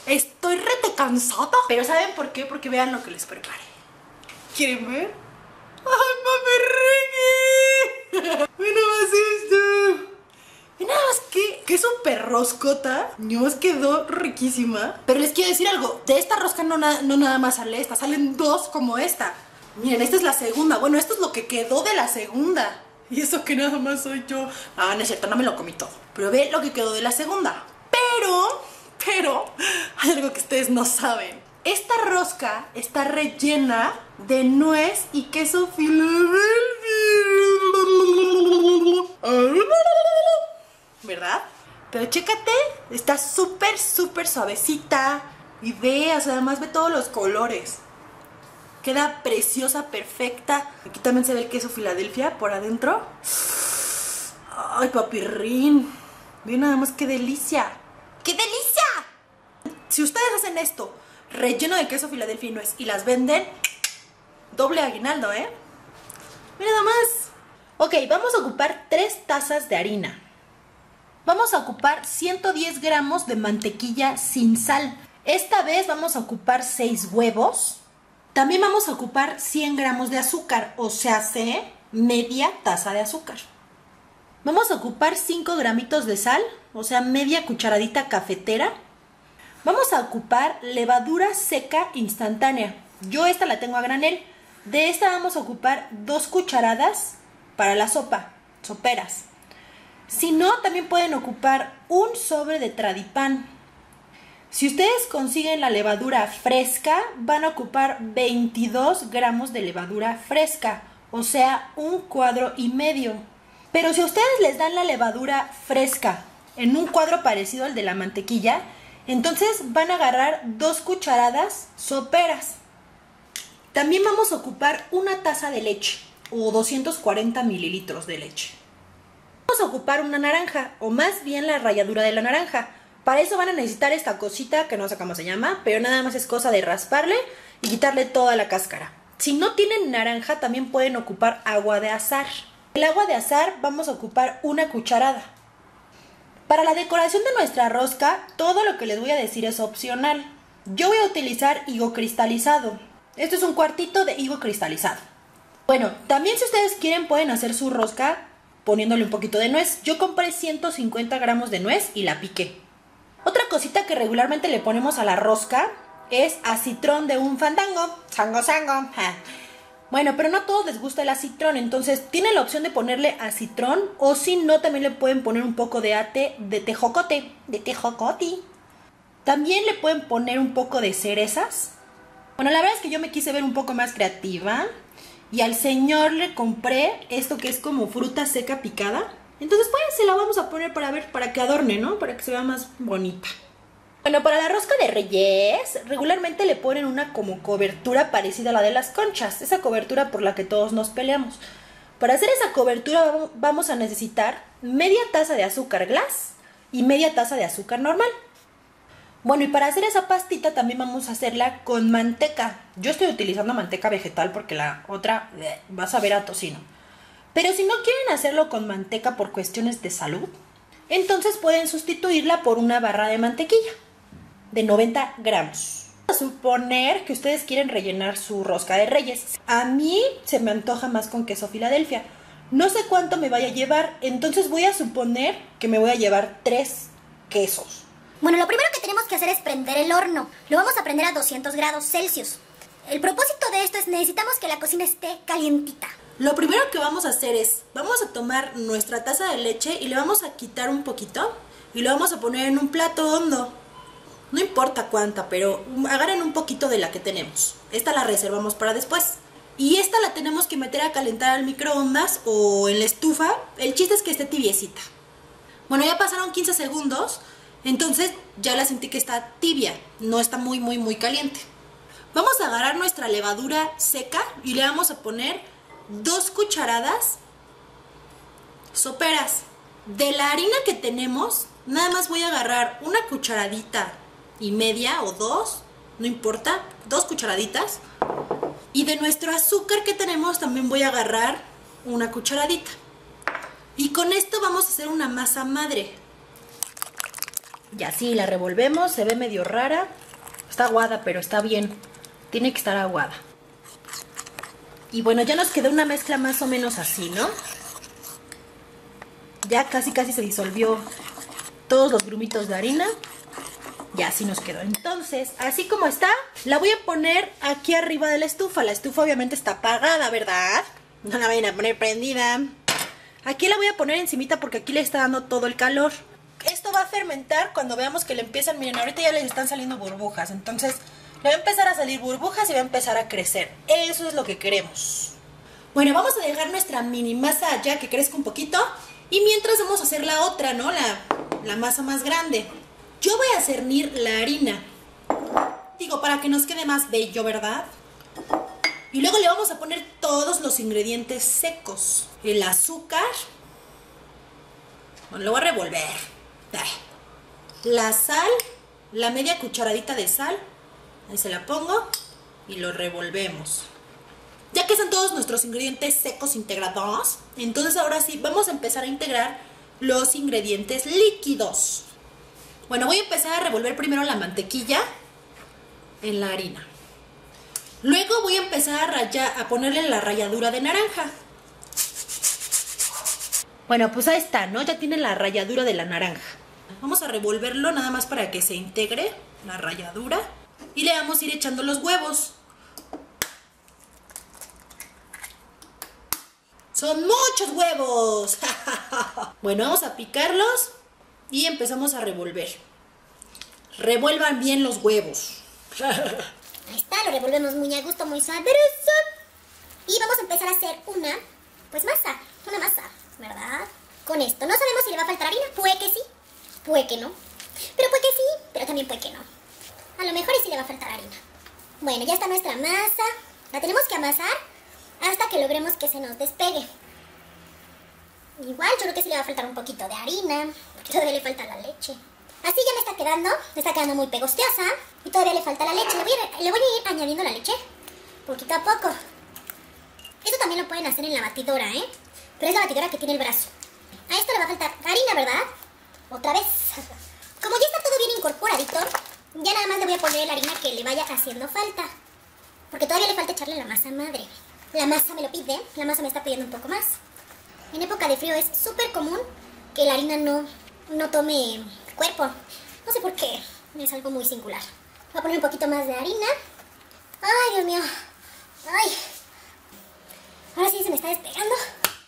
Estoy rete cansada. Pero ¿saben por qué? Porque vean lo que les preparé. ¿Quieren ver? ¡Ay, papi Ricky! ¡Ve nada más esto! ¡Ve nada más qué súper roscota! Dios, quedó riquísima. Pero les quiero decir algo. De esta rosca no nada más sale esta. Salen dos como esta. Miren, esta es la segunda. Bueno, esto es lo que quedó de la segunda. Y eso que nada más soy yo. Ah, no es cierto, no me lo comí todo. Pero ve lo que quedó de la segunda. Pero hay algo que ustedes no saben. Esta rosca está rellena de nuez y queso Filadelfia. ¿Verdad? Pero chécate, está súper suavecita. Y ve, o sea, además ve todos los colores. Queda preciosa, perfecta. Aquí también se ve el queso Filadelfia por adentro. Ay, papirrín. Ve nada más qué delicia. ¡Qué delicia! Si ustedes hacen esto, relleno de queso Filadelfia y nuez, y las venden, doble aguinaldo, ¿eh? Mira nada más. Ok, vamos a ocupar 3 tazas de harina. Vamos a ocupar 110 gramos de mantequilla sin sal. Esta vez vamos a ocupar 6 huevos. También vamos a ocupar 100 gramos de azúcar, o sea, media taza de azúcar. Vamos a ocupar 5 gramitos de sal, o sea, media cucharadita cafetera. Vamos a ocupar levadura seca instantánea. Yo esta la tengo a granel. De esta vamos a ocupar 2 cucharadas para la sopa, soperas. Si no, también pueden ocupar un sobre de Tradipan. Si ustedes consiguen la levadura fresca, van a ocupar 22 gramos de levadura fresca, o sea, 1,5 cuadros. Pero si a ustedes les dan la levadura fresca en un cuadro parecido al de la mantequilla, entonces van a agarrar 2 cucharadas soperas. También vamos a ocupar una taza de leche o 240 mililitros de leche. Vamos a ocupar una naranja, o más bien la ralladura de la naranja. Para eso van a necesitar esta cosita que no sé cómo se llama, pero nada más es cosa de rasparle y quitarle toda la cáscara. Si no tienen naranja, también pueden ocupar agua de azahar. El agua de azahar vamos a ocupar 1 cucharada. Para la decoración de nuestra rosca, todo lo que les voy a decir es opcional. Yo voy a utilizar higo cristalizado. Esto es un cuartito de higo cristalizado. Bueno, también si ustedes quieren pueden hacer su rosca poniéndole un poquito de nuez. Yo compré 150 gramos de nuez y la piqué. Otra cosita que regularmente le ponemos a la rosca es acitrón de un fandango. Sango. Bueno, pero no a todos les gusta el acitrón, entonces tienen la opción de ponerle acitrón, o si no, también le pueden poner un poco de tejocote. También le pueden poner un poco de cerezas. Bueno, la verdad es que yo me quise ver un poco más creativa y al señor le compré esto que es como fruta seca picada. Entonces pues se la vamos a poner para ver, para que adorne, ¿no? Para que se vea más bonita. Bueno, para la rosca de Reyes, regularmente le ponen una como cobertura parecida a la de las conchas. Esa cobertura por la que todos nos peleamos. Para hacer esa cobertura vamos a necesitar media taza de azúcar glass y media taza de azúcar normal. Bueno, y para hacer esa pastita también vamos a hacerla con manteca. Yo estoy utilizando manteca vegetal porque la otra va a saber a tocino. Pero si no quieren hacerlo con manteca por cuestiones de salud, entonces pueden sustituirla por una barra de mantequilla de 90 gramos. Vamos a suponer que ustedes quieren rellenar su rosca de Reyes. A mí se me antoja más con queso Filadelfia. No sé cuánto me vaya a llevar, entonces voy a suponer que me voy a llevar 3 quesos. Bueno, lo primero que tenemos que hacer es prender el horno. Lo vamos a prender a 200 grados Celsius. El propósito de esto es necesitamos que la cocina esté calientita. Lo primero que vamos a hacer es, vamos a tomar nuestra taza de leche y le vamos a quitar un poquito y lo vamos a poner en un plato hondo. No importa cuánta, pero agarren un poquito de la que tenemos. Esta la reservamos para después. Y esta la tenemos que meter a calentar al microondas o en la estufa. El chiste es que esté tibiecita. Bueno, ya pasaron 15 segundos, entonces ya la sentí que está tibia, no está muy caliente. Vamos a agarrar nuestra levadura seca y le vamos a poner 2 cucharadas soperas. De la harina que tenemos, nada más voy a agarrar una cucharadita y media o 2, no importa, 2 cucharaditas. Y de nuestro azúcar que tenemos también voy a agarrar una cucharadita. Y con esto vamos a hacer una masa madre. Y así la revolvemos, se ve medio rara. Está aguada, pero está bien. Tiene que estar aguada. Y bueno, ya nos quedó una mezcla más o menos así, ¿no? Ya casi se disolvió todos los grumitos de harina. Y así nos quedó. Entonces, así como está, la voy a poner aquí arriba de la estufa. La estufa obviamente está apagada, ¿verdad? No la vayan a poner prendida. Aquí la voy a poner encimita porque aquí le está dando todo el calor. Esto va a fermentar cuando veamos que le empiezan, miren, ahorita ya les están saliendo burbujas. Entonces, le va a empezar a salir burbujas y va a empezar a crecer. Eso es lo que queremos. Bueno, vamos a dejar nuestra mini masa ya que crezca un poquito. Y mientras vamos a hacer la otra, ¿no? La masa más grande. Yo voy a cernir la harina. Digo, para que nos quede más bello, ¿verdad? Y luego le vamos a poner todos los ingredientes secos. El azúcar. Bueno, lo voy a revolver. La sal, la media cucharadita de sal. Ahí se la pongo y lo revolvemos. Ya que están todos nuestros ingredientes secos integrados, entonces ahora sí vamos a empezar a integrar los ingredientes líquidos. Bueno, voy a empezar a revolver primero la mantequilla en la harina. Luego voy a empezar a ponerle la ralladura de naranja. Bueno, pues ahí está, ¿no? Ya tiene la ralladura de la naranja. Vamos a revolverlo nada más para que se integre la ralladura. Y le vamos a ir echando los huevos. ¡Son muchos huevos! Bueno, vamos a picarlos y empezamos a revolver. Revuelvan bien los huevos. Ahí está, lo revolvemos muy a gusto, muy sabroso. Y vamos a empezar a hacer una masa, ¿verdad? Con esto. No sabemos si le va a faltar harina, puede que sí, puede que no. Pero puede que sí, pero también puede que no. A lo mejor sí le va a faltar harina. Bueno, ya está nuestra masa. La tenemos que amasar hasta que logremos que se nos despegue. Igual yo creo que sí le va a faltar un poquito de harina, porque todavía le falta la leche. Así ya me está quedando muy pegosteosa y todavía le falta la leche. Le voy a ir añadiendo la leche poquito a poco. Eso también lo pueden hacer en la batidora, ¿eh? Pero es la batidora que tiene el brazo. A esto le va a faltar harina, ¿verdad? Otra vez. Como ya está todo bien incorporadito, ya nada más le voy a poner la harina que le vaya haciendo falta. Porque todavía le falta echarle la masa madre. La masa me lo pide, la masa me está pidiendo un poco más. En época de frío es súper común que la harina no tome cuerpo. No sé por qué, es algo muy singular. Voy a poner un poquito más de harina. Ay, Dios mío. Ay. Ahora sí se me está despegando.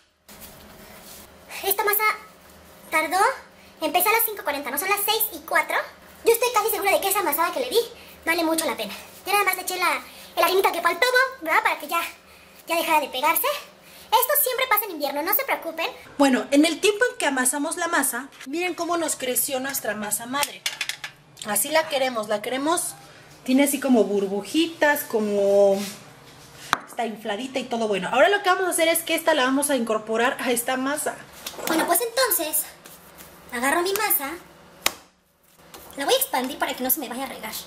Esta masa tardó, empecé a las 5:40, no son las 6:04. Yo estoy casi segura de que esa amasada que le di vale mucho la pena. Ya nada más le eché el harinita que faltó, ¿verdad? Para que ya dejara de pegarse. Esto siempre pasa en invierno, no se preocupen. Bueno, en el tiempo en que amasamos la masa, miren cómo nos creció nuestra masa madre. Así la queremos, tiene así como burbujitas, como está infladita y todo bueno. Ahora lo que vamos a hacer es que esta la vamos a incorporar a esta masa. Bueno, pues entonces, agarro mi masa, la voy a expandir para que no se me vaya a regar.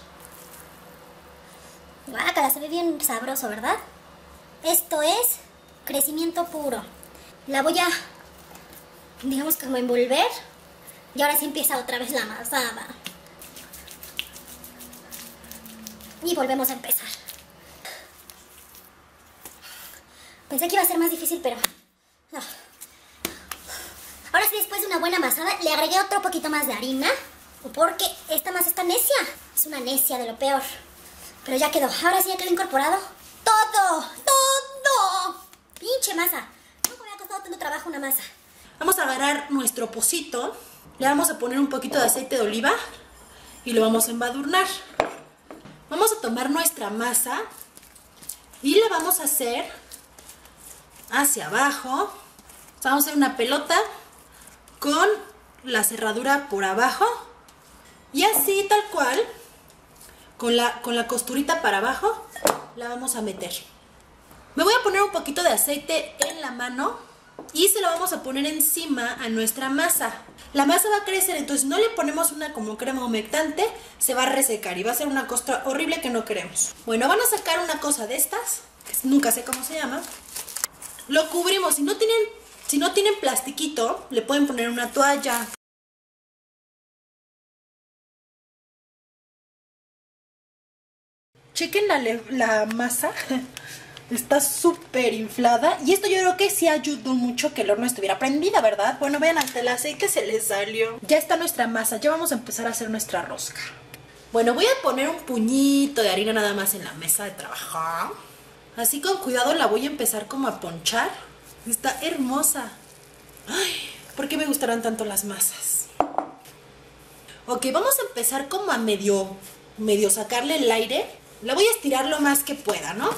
Guácala, se ve bien sabroso, ¿verdad? Esto es crecimiento puro. La voy a, digamos, como envolver. Y ahora sí empieza otra vez la amasada. Y volvemos a empezar. Pensé que iba a ser más difícil, pero no. Ahora sí, después de una buena amasada, le agregué otro poquito más de harina. Porque esta masa está necia. Es una necia de lo peor. Pero ya quedó. Ahora sí ya quedó incorporado todo. Pinche masa. No me ha costado tanto trabajo una masa. Vamos a agarrar nuestro pocito. Le vamos a poner un poquito de aceite de oliva. Y lo vamos a embadurnar. Vamos a tomar nuestra masa. Y la vamos a hacer hacia abajo. O sea, vamos a hacer una pelota con la cerradura por abajo. Y así, tal cual, con la costurita para abajo, la vamos a meter. Me voy a poner un poquito de aceite en la mano y se lo vamos a poner encima a nuestra masa. La masa va a crecer, entonces no le ponemos una como crema humectante, se va a resecar y va a ser una costra horrible que no queremos. Bueno, van a sacar una cosa de estas, que nunca sé cómo se llama. Lo cubrimos, si no tienen plastiquito, le pueden poner una toalla. chequen la masa. Está súper inflada. Y esto yo creo que sí ayudó mucho que el horno estuviera prendido, ¿verdad? Bueno, vean, hasta el aceite se le salió. Ya está nuestra masa. Ya vamos a empezar a hacer nuestra rosca. Bueno, voy a poner un puñito de harina nada más en la mesa de trabajar. Así con cuidado la voy a empezar como a ponchar. Está hermosa. Ay, ¿por qué me gustarán tanto las masas? Ok, vamos a empezar como a medio sacarle el aire. La voy a estirar lo más que pueda, ¿no?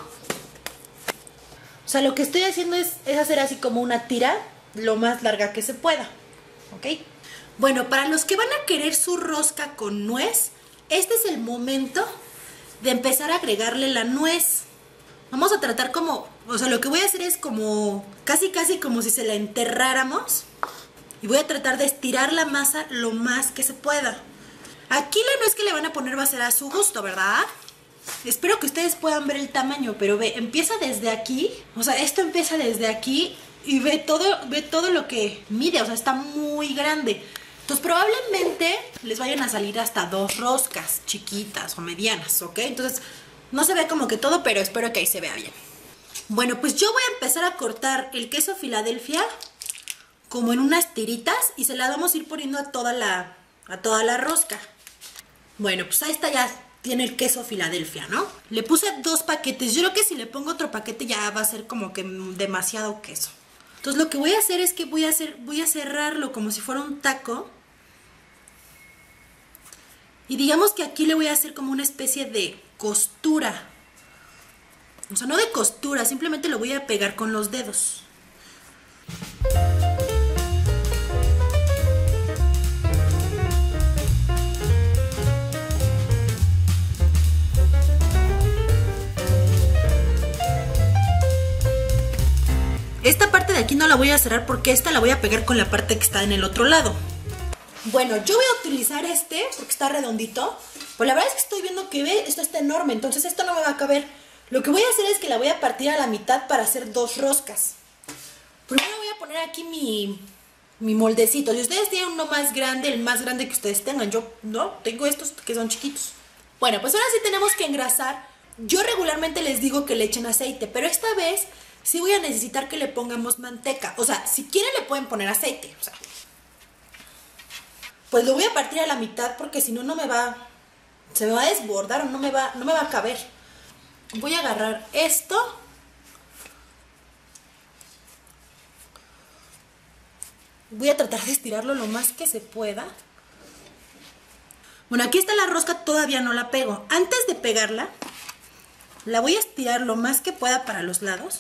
O sea, lo que estoy haciendo es hacer así como una tira lo más larga que se pueda. ¿Ok? Bueno, para los que van a querer su rosca con nuez, este es el momento de empezar a agregarle la nuez. Vamos a tratar como, o sea, lo que voy a hacer es como, casi como si se la enterráramos. Y voy a tratar de estirar la masa lo más que se pueda. Aquí la nuez que le van a poner va a ser a su gusto, ¿verdad? Espero que ustedes puedan ver el tamaño, pero ve, empieza desde aquí. O sea, esto empieza desde aquí y ve todo lo que mide, o sea, está muy grande. Entonces probablemente les vayan a salir hasta 2 roscas chiquitas o medianas, ¿ok? Entonces no se ve como que todo, pero espero que ahí se vea bien. Bueno, pues yo voy a empezar a cortar el queso Filadelfia como en unas tiritas y se la vamos a ir poniendo a toda la rosca. Bueno, pues ahí está, ya tiene el queso Filadelfia, ¿no? Le puse 2 paquetes. Yo creo que si le pongo otro paquete ya va a ser como que demasiado queso. Entonces lo que voy a hacer es que voy a cerrarlo como si fuera un taco. Y digamos que aquí le voy a hacer como una especie de costura. O sea, no de costura, simplemente lo voy a pegar con los dedos. Esta parte de aquí no la voy a cerrar porque esta la voy a pegar con la parte que está en el otro lado. Bueno, yo voy a utilizar este porque está redondito. Pues la verdad es que estoy viendo que esto está enorme, entonces esto no me va a caber. Lo que voy a hacer es que la voy a partir a la mitad para hacer 2 roscas. Primero voy a poner aquí mi moldecito. Si ustedes tienen uno más grande, el más grande que ustedes tengan. Yo no, tengo estos que son chiquitos. Bueno, pues ahora sí tenemos que engrasar. Yo regularmente les digo que le echen aceite, pero esta vez sí voy a necesitar que le pongamos manteca. O sea, si quieren le pueden poner aceite. O sea, pues lo voy a partir a la mitad porque si no, se me va a desbordar o no me va a caber. Voy a agarrar esto. Voy a tratar de estirarlo lo más que se pueda. Bueno, aquí está la rosca, todavía no la pego. Antes de pegarla, la voy a estirar lo más que pueda para los lados.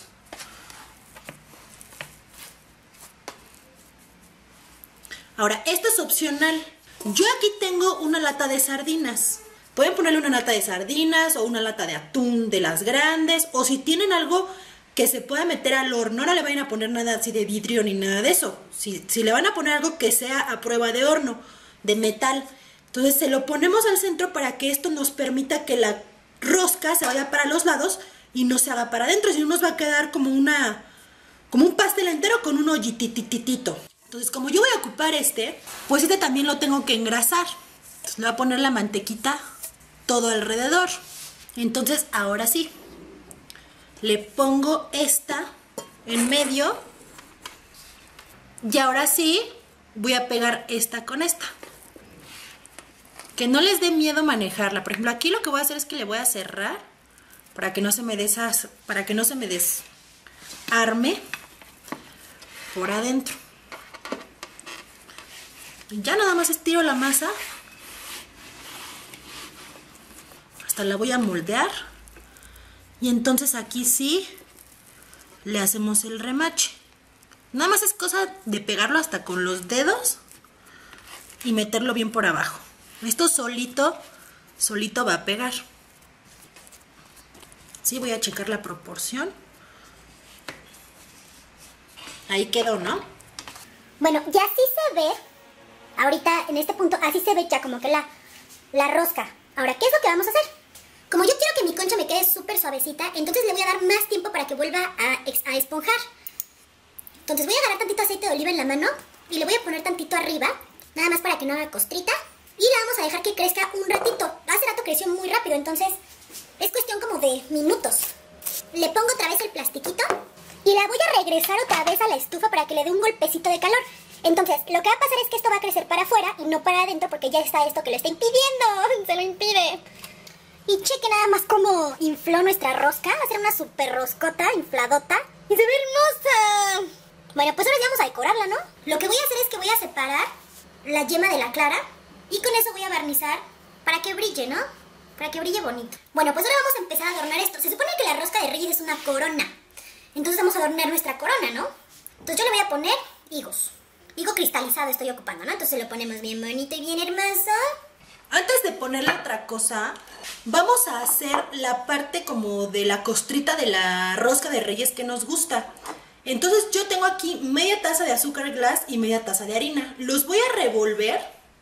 Ahora, esto es opcional. Yo aquí tengo una lata de sardinas. Pueden ponerle una lata de sardinas o una lata de atún de las grandes. O si tienen algo que se pueda meter al horno, no le vayan a poner nada así de vidrio ni nada de eso. Si le van a poner algo que sea a prueba de horno, de metal. Entonces se lo ponemos al centro para que esto nos permita que la rosca se vaya para los lados y no se haga para adentro. Si no nos va a quedar como un pastel entero con un hoyitititito. Entonces, como yo voy a ocupar pues este también lo tengo que engrasar. Entonces le voy a poner la mantequita todo alrededor. Entonces, ahora sí, le pongo esta en medio. Y ahora sí, voy a pegar esta con esta. Que no les dé miedo manejarla. Por ejemplo, aquí lo que voy a hacer es que le voy a cerrar para que no se me desarme por adentro. Ya nada más estiro la masa. Hasta la voy a moldear. Y entonces aquí sí le hacemos el remache. Nada más es cosa de pegarlo hasta con los dedos y meterlo bien por abajo. Esto solito va a pegar. Sí, voy a checar la proporción. Ahí quedó, ¿no? Bueno, ya sí se ve. Ahorita, en este punto, así se ve ya como que la rosca. Ahora, ¿qué es lo que vamos a hacer? Como yo quiero que mi concha me quede súper suavecita, entonces le voy a dar más tiempo para que vuelva a esponjar. Entonces voy a agarrar tantito aceite de oliva en la mano y le voy a poner tantito arriba, nada más para que no haga costrita. Y la vamos a dejar que crezca un ratito. Hace rato creció muy rápido, entonces Es cuestión como de minutos. Le pongo otra vez el plastiquito y la voy a regresar otra vez a la estufa para que le dé un golpecito de calor. Entonces, lo que va a pasar es que esto va a crecer para afuera y no para adentro porque ya está esto que lo está impidiendo. Se lo impide. Y cheque nada más cómo infló nuestra rosca. Va a ser una super roscota infladota. Y se ve hermosa. Bueno, pues ahora ya vamos a decorarla, ¿no? Lo que voy a hacer es que voy a separar la yema de la clara. Y con eso voy a barnizar para que brille, ¿no? Para que brille bonito. Bueno, pues ahora vamos a empezar a adornar esto. Se supone que la rosca de Reyes es una corona. Entonces vamos a adornar nuestra corona, ¿no? Entonces yo le voy a poner higos. Higo cristalizado estoy ocupando, ¿no? Entonces lo ponemos bien bonito y bien hermoso. Antes de ponerle otra cosa, vamos a hacer la parte como de la costrita de la rosca de Reyes que nos gusta. Entonces yo tengo aquí media taza de azúcar glass y media taza de harina. Los voy a revolver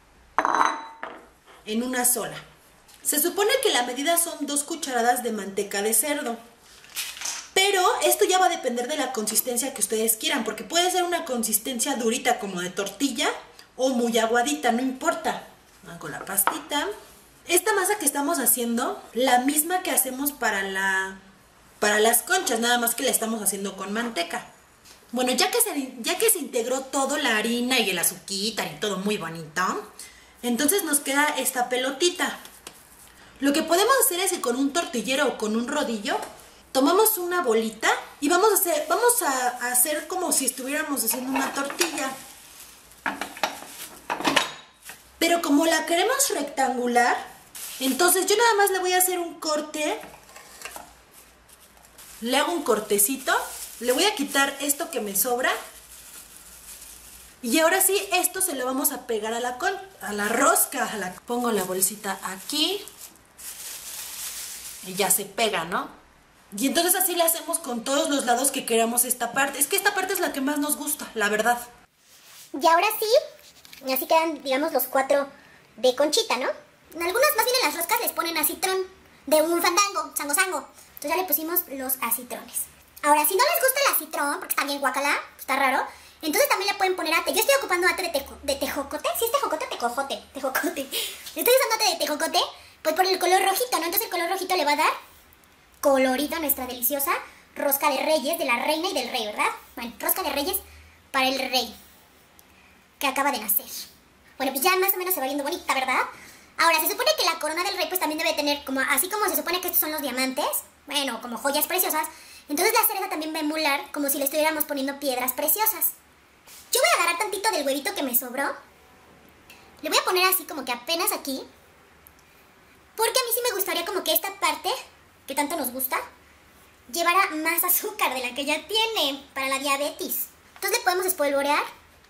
en una sola. Se supone que la medida son 2 cucharadas de manteca de cerdo. Pero esto ya va a depender de la consistencia que ustedes quieran, porque puede ser una consistencia durita como de tortilla o muy aguadita, no importa. Hago la pastita. Esta masa que estamos haciendo, la misma que hacemos para las conchas, nada más que la estamos haciendo con manteca. Bueno, ya que se integró todo, la harina y el azuquita y todo muy bonito, entonces nos queda esta pelotita. Lo que podemos hacer es que con un tortillero o con un rodillo tomamos una bolita y vamos a hacer como si estuviéramos haciendo una tortilla. Pero como la queremos rectangular, entonces yo nada más le voy a hacer un corte. Le hago un cortecito. Le voy a quitar esto que me sobra. Y ahora sí, esto se lo vamos a pegar a la rosca. Pongo la bolsita aquí. Y ya se pega, ¿no? Y entonces así le hacemos con todos los lados que queramos esta parte. Es que esta parte es la que más nos gusta, la verdad. Y ahora sí, así quedan, digamos, los 4 de conchita, ¿no? En algunas más bien en las roscas les ponen acitrón de un fandango, sango. Entonces ya le pusimos los acitrones. Ahora, si no les gusta el acitrón, porque está bien guacala, está raro, entonces también le pueden poner ate. Yo estoy ocupando ate de tejocote. ¿Sí es tejocote o tejocote? Tejocote. Estoy usando ate de tejocote, pues por el color rojito, ¿no? Entonces el color rojito le va a dar colorido a nuestra deliciosa rosca de Reyes, de la reina y del rey, ¿verdad? Bueno, rosca de Reyes para el rey que acaba de nacer. Bueno, pues ya más o menos se va viendo bonita, ¿verdad? Ahora, se supone que la corona del rey pues también debe tener, como así como se supone que estos son los diamantes, bueno, como joyas preciosas, entonces la cereza también va a emular como si le estuviéramos poniendo piedras preciosas. Yo voy a agarrar tantito del huevito que me sobró, le voy a poner así como que apenas aquí, porque a mí sí me gustaría como que esta parte, que tanto nos gusta, llevara más azúcar de la que ya tiene para la diabetes. Entonces le podemos espolvorear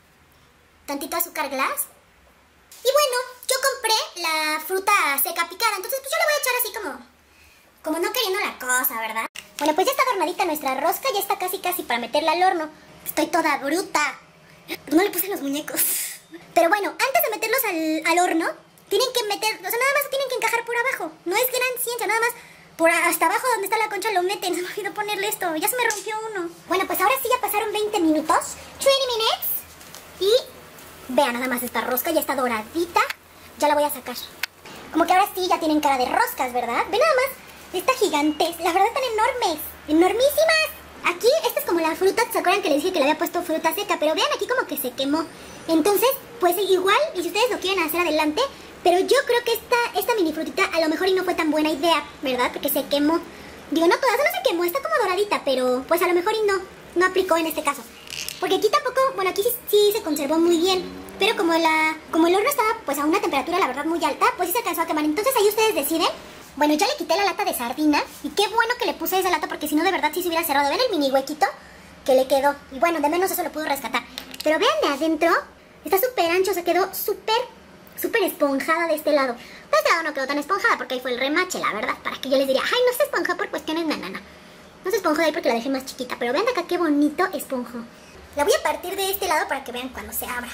tantito azúcar glass. Y bueno, yo compré la fruta seca picada, entonces pues yo le voy a echar así como no queriendo la cosa, ¿verdad? Bueno, pues ya está adornadita nuestra rosca, ya está casi para meterla al horno. Estoy toda bruta. No le puse los muñecos. Pero bueno, antes de meterlos al horno, tienen que meter, o sea, nada más tienen que encajar por abajo. No es gran ciencia, nada más por hasta abajo donde está la concha lo meten. Se me olvidó ponerle esto, ya se me rompió uno. Bueno, pues ahora sí ya pasaron 20 minutos, 20 minutes. Y vean nada más, esta rosca ya está doradita. Ya la voy a sacar. Como que ahora sí ya tienen cara de roscas, ¿verdad? Ven nada más, estas gigantes, la verdad están enormes, enormísimas. Aquí, esta es como la fruta, ¿se acuerdan que les dije que le había puesto fruta seca? Pero vean aquí como que se quemó. Entonces, pues igual, y si ustedes lo quieren hacer adelante, pero yo creo que esta mini frutita a lo mejor y no fue tan buena idea, ¿verdad? Porque se quemó. Digo, no, toda no se quemó, está como doradita, pero pues a lo mejor y no aplicó en este caso. Porque aquí tampoco, bueno, aquí sí se conservó muy bien, pero como el horno estaba pues a una temperatura la verdad muy alta, pues sí se alcanzó a quemar. Entonces ahí ustedes deciden. Bueno, ya le quité la lata de sardina y qué bueno que le puse esa lata porque si no de verdad sí se hubiera cerrado. ¿Ven el mini huequito que le quedó? Y bueno, de menos eso lo pudo rescatar. Pero vean de adentro, está súper ancho, se quedó súper esponjada de este lado. De este lado no quedó tan esponjada porque ahí fue el remache, la verdad. Para que yo les diría, ay, no se esponjó por cuestiones nanana. No se esponjó de ahí porque la dejé más chiquita. Pero vean de acá qué bonito esponjó. La voy a partir de este lado para que vean cuando se abra.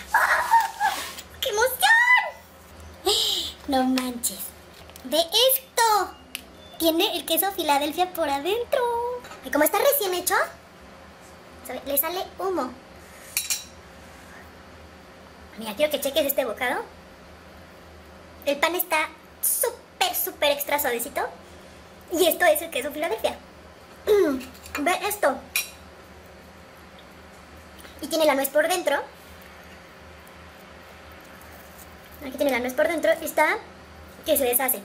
¡Oh! ¡Qué emoción! No manches. ¡Ve esto! Tiene el queso Filadelfia por adentro. Y como está recién hecho, le sale humo. Mira, quiero que cheques este bocado. El pan está súper extra suavecito. Y esto es el queso Filadelfia. Ve esto. Y tiene la nuez por dentro. Aquí tiene la nuez por dentro. Está que se deshace.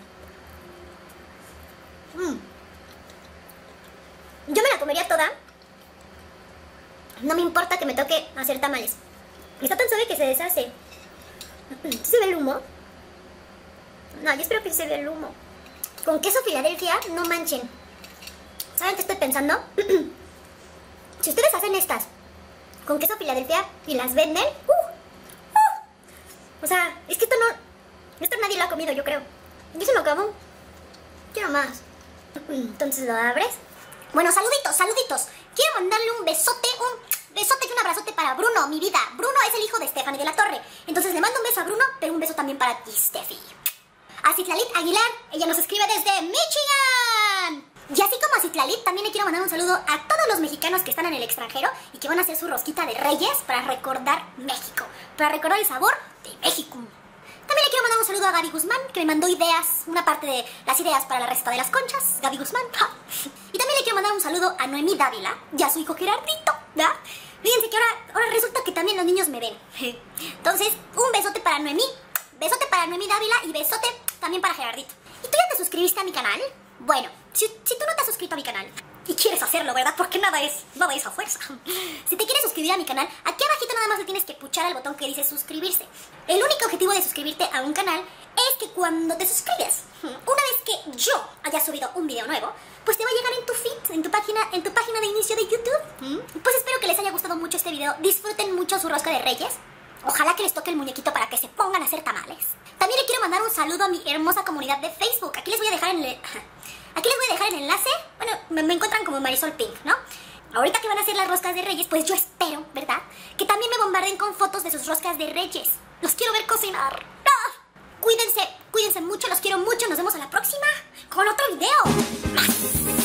Yo me la comería toda. No me importa que me toque hacer tamales. Está tan suave que se deshace. ¿Sí se ve el humo? No, yo espero que se vea el humo. Con queso Filadelfia, no manchen. ¿Saben qué estoy pensando? Si ustedes hacen estas con queso Filadelfia y las venden, o sea, es que esto nadie lo ha comido, yo creo. Yo se lo acabo. Quiero más. Entonces lo abres. Bueno, saluditos, saluditos. Quiero mandarle un besote y un abrazote para Bruno, mi vida. Bruno es el hijo de Stephanie de la Torre. Entonces le mando un beso a Bruno, pero un beso también para ti, Steffi. A Citlalit Aguilar, ella nos escribe desde Michigan. Y así como a Citlalit, también le quiero mandar un saludo a todos los mexicanos que están en el extranjero y que van a hacer su rosquita de Reyes para recordar México, para recordar el sabor de México. También le quiero mandar un saludo a Gaby Guzmán, que me mandó ideas, una parte de las ideas para la receta de las conchas. Gaby Guzmán. Y también le quiero mandar un saludo a Noemí Dávila y a su hijo Gerardito, ¿verdad? Fíjense que ahora resulta que también los niños me ven. Entonces, un besote para Noemí, besote para Noemí Dávila y besote también para Gerardito. ¿Y tú ya te suscribiste a mi canal? Bueno, si tú no te has suscrito a mi canal y quieres hacerlo, ¿verdad? Porque nada es a fuerza. Si te quieres suscribir a mi canal, aquí abajito nada más le tienes que puchar al botón que dice suscribirse. El único objetivo de suscribirte a un canal es que cuando te suscribes, una vez que yo haya subido un video nuevo, pues te va a llegar en tu feed, en tu página de inicio de YouTube. Pues espero que les haya gustado mucho este video. Disfruten mucho su rosca de Reyes. Ojalá que les toque el muñequito para que se pongan a hacer tamales. También le quiero mandar un saludo a mi hermosa comunidad de Facebook. Aquí les voy a dejar el enlace. Bueno, me encuentran como Marisol Pink, ¿no? Ahorita que van a hacer las roscas de Reyes, pues yo espero, ¿verdad?, que también me bombarden con fotos de sus roscas de Reyes. Los quiero ver cocinar. ¡Ah! Cuídense mucho, los quiero mucho. Nos vemos a la próxima con otro video.